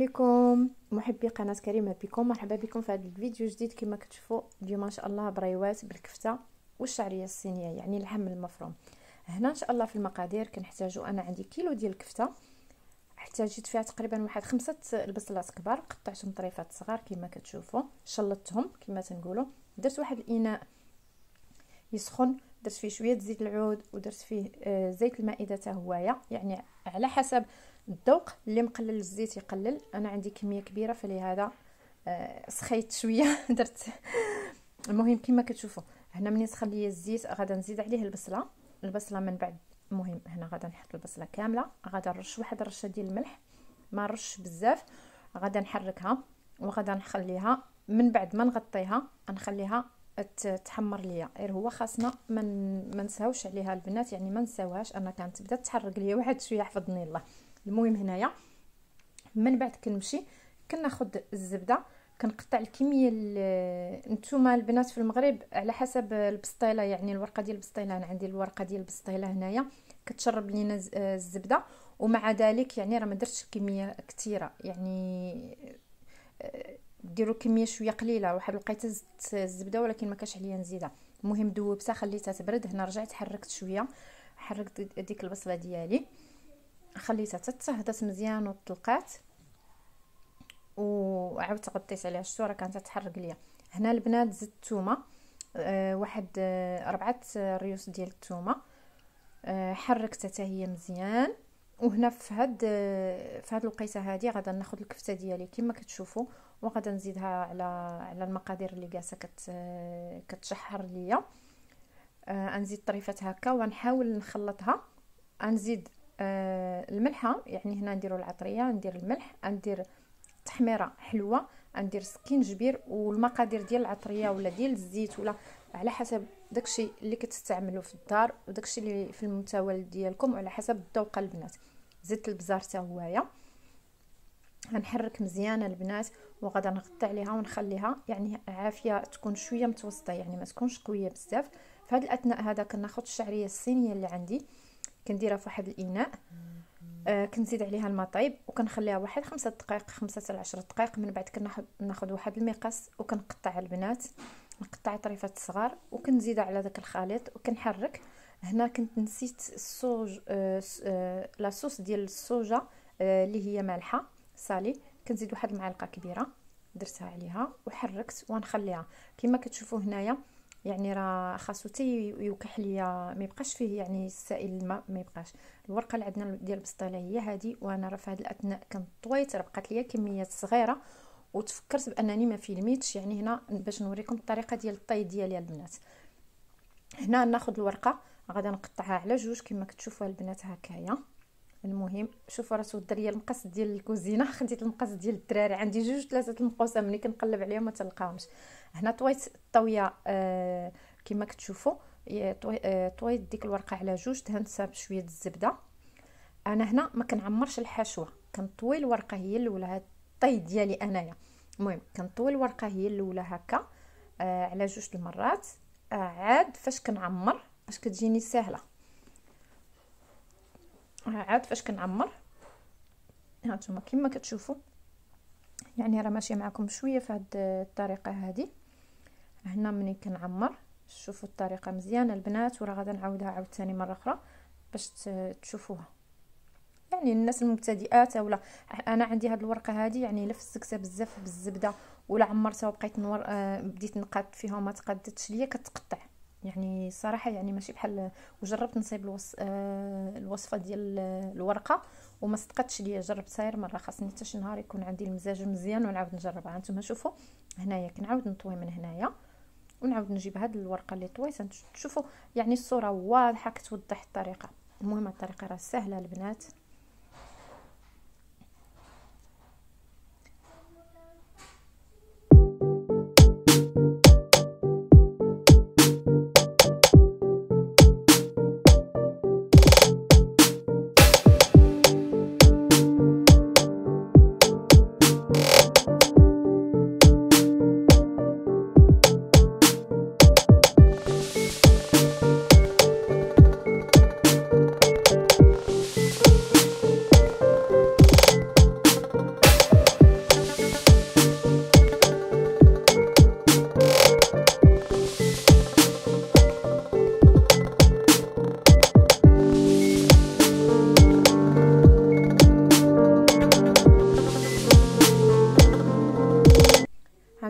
بكم محبي قناه كريمه بكم. مرحبا بكم في هذا الفيديو جديد. كما كتشوفوا اليوم ما شاء الله بريوات بالكفته والشعريه الصينيه، يعني اللحم المفروم. هنا ان شاء الله في المقادير كنحتاجوا، انا عندي كيلو ديال الكفته، احتاجيت فيها تقريبا واحد 5 البصلات كبار، قطعتهم طريفات صغار كما كتشوفوا، شلطتهم كما تنقولوا. درت واحد الاناء يسخن، درت فيه شويه زيت العود ودرت فيه زيت المائده حتى هوايه، يعني على حسب الذوق. اللي مقلل الزيت يقلل، انا عندي كميه كبيره فلهذا سخيت شويه درت. المهم كما كتشوفوا هنا منين سخن لي الزيت غادا نزيد عليه البصله من بعد. المهم هنا غادا نحط البصله كامله، غادا نرش واحد الرشه ديال الملح، ما نرش بزاف، غادا نحركها وغادا نخليها من بعد ما نغطيها نخليها تحمر ليا. غير هو خاصنا ما نساوش عليها البنات، يعني ما نساوهاش. انا كانت بدات تحرق ليا واحد شويه حفظني الله. المهم هنايا من بعد كنمشي كناخذ الزبده، كنقطع الكميه. نتوما البنات في المغرب على حسب البسطيله، يعني الورقه ديال البسطيله، انا عندي الورقه ديال البسطيله هنايا كتشرب لينا الزبده، ومع ذلك يعني راه ما درتش كميه كثيره، يعني ديروا كميه شويه قليله. واحد لقيت زدت الزبده ولكن ما كاش عليا نزيدها. المهم دوبتها خليتها تبرد. هنا رجعت حركت شويه، حركت ديك البصله ديالي، خليتها تتهدت مزيان وطلقات، وعاودت غطيت عليها. شتو راه كانت تحرق ليا. هنا البنات زدت الثومه، واحد 4 ريوس ديال الثومه، حركتها حتى هي مزيان. وهنا في هاد الوقيته هذه غادا ناخذ الكفته ديالي كما كتشوفوا، وغادا نزيدها على المقادير اللي جالسه كتشحر ليا. نزيد طريفات هكا ونحاول نخلطها. نزيد الملحه، يعني هنا نديروا العطريه، ندير الملح، ندير تحميره حلوه، ندير سكينجبير، والمقادير ديال العطريه ولا ديال الزيت ولا على حسب داكشي اللي كتستعملوا في الدار وداكشي اللي في المتناول ديالكم، وعلى حسب الذوق البنات. زدت البزار حتى هوايا، غنحرك مزيان البنات، وغادا نغطي عليها ونخليها يعني عافيه، تكون شويه متوسطه، يعني ما تكونش قويه بزاف. في هذا الاثناء هذا كناخذ الشعريه الصينيه اللي عندي، كنديرها في واحد الاناء، كنزيد عليها الماء طيب وكنخليها واحد 5 دقائق، 5 حتى 10 دقائق. من بعد كناخذ واحد المقص وكنقطع البنات، نقطع طريفات صغار وكنزيدها على داك الخليط وكنحرك. هنا كنت نسيت الصوج، لاصوص ديال الصوجه اللي هي مالحه صالي، كنزيد واحد المعلقه كبيره درتها عليها وحركت ونخليها كما كتشوفوا هنايا. يعني راه خاصو حتى يوكح ليا، ما يبقاش فيه يعني السائل الماء، ما يبقاش. الورقه اللي عندنا ديال البسطيله هي هذه، وانا راه في هذا الاثناء كنت طويت، راه بقات ليا كميات صغيره وتفكرت بانني ما فيلميتش، يعني هنا باش نوريكم الطريقه ديال الطي ديالي البنات. هنا ناخذ الورقه غادا نقطعها على جوج كما كتشوفوا البنات هكايا. المهم شوفوا راه تودر المقص ديال الكوزينه، خديت المقص ديال الدراري، عندي 2 3 المقوسه، ملي كنقلب عليهم ما تلقاهمش. هنا طويت الطويه كما كتشوفوا، طويت ديك الورقه على جوج، دهنتها بشويه الزبده. انا هنا ما كنعمرش الحشوه، كنطوي الورقه هي الاولى، هاد الطي ديالي انايا. المهم كنطوي الورقه هي الاولى هكا على 2 المرات، عاد فاش كنعمر باش كتجيني سهله. عاد فاش كنعمر هانتوما كما كتشوفوا، يعني راه ماشيه معكم شويه في هذه الطريقه هذه. هنا ملي كنعمر شوفوا الطريقه مزيانه البنات، وراه غادا نعاودها عاوتاني مره اخرى باش تشوفوها. يعني الناس المبتدئات اولا، انا عندي هذه الورقه هذه يعني لفسكتها بزاف بالزبده ولا عمرتها وبقيت بديت نقاد فيها وما تقادتش ليا كتقطع، يعني صراحه يعني ماشي بحال. وجربت نصايب الوصفه ديال الورقه وما صدقتش ليا، جربت ساير مره، خاصني حتى شي نهار يكون عندي المزاج مزيان ونعاود نجربها. هانتوما شوفوا هنايا كنعاود نطوي من هنايا ونعاود نجيب هذه الورقه اللي طويت، تشوفوا يعني الصوره واضحه كتوضح الطريقه. المهم الطريقه راه سهله البنات.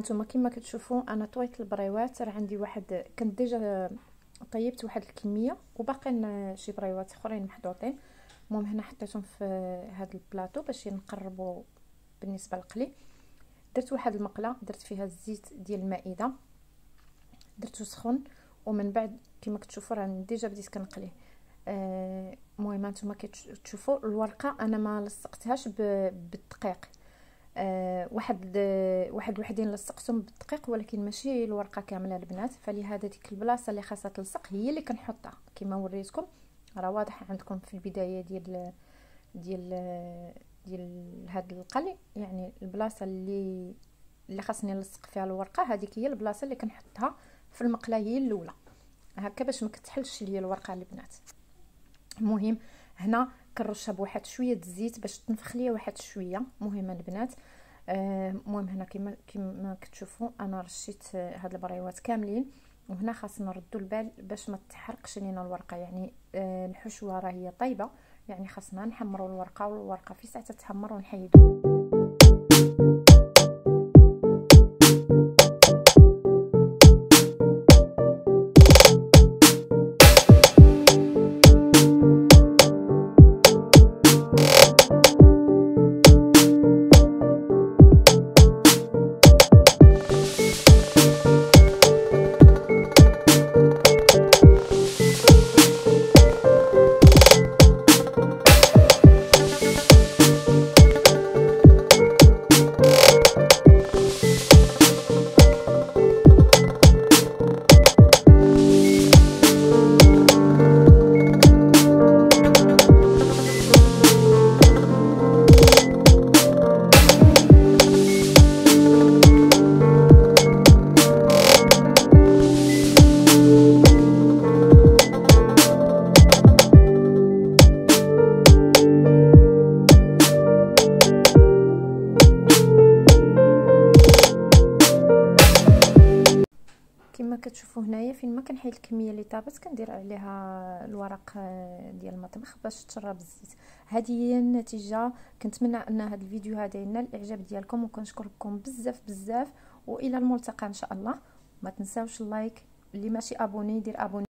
هانتوما كما كتشوفوا انا طويت البريوات، راه عندي واحد كنت ديجا طيبت واحد الكميه وباقيين شي بريوات اخرين محطوطين. المهم هنا حطيتهم في هذا البلاطو باش نقربوا بالنسبه للقلي. درت واحد المقله درت فيها الزيت ديال المائده، درتو سخون ومن بعد كما كتشوفوا راه ديجا بديت كنقليه. المهم هانتوما كتشوفوا الورقه انا ما لصقتهاش بالدقيق، واحد وحدين لصقتهم بالدقيق ولكن ماشي الورقه كامله البنات، فلهذا ديك البلاصه اللي خاصها تلصق هي اللي كنحطها كما وريتكم. راه واضح عندكم في البدايه ديال هذا القلي، يعني البلاصه اللي خاصني نلصق فيها الورقه هذيك هي البلاصه اللي كنحطها في المقله هي الاولى هكا باش ما كتحلش ليا الورقه البنات. المهم هنا كنرشها بواحد شويه الزيت باش تنفخ ليا واحد شويه. المهم البنات المهم هنا كما كتشوفوا انا رشيت هاد البريوات كاملين، وهنا خاصنا نردوا البال باش ما تحرقش لينا الورقه. يعني الحشوه راه هي طيبه، يعني خاصنا نحمروا الورقه والورقه في ساعه تتحمر ونحيدوا. كما كتشوفوا هنايا فين ما كنحيد الكميه اللي طابت كندير عليها الورق ديال المطبخ باش تشرب الزيت. هذه هي النتيجه. كنتمنى ان هذا الفيديو هذا ينال الاعجاب ديالكم، وكنشكركم بزاف بزاف، والى الملتقى ان شاء الله. ما تنساوش اللايك، اللي ماشي ابوني يدير ابوني.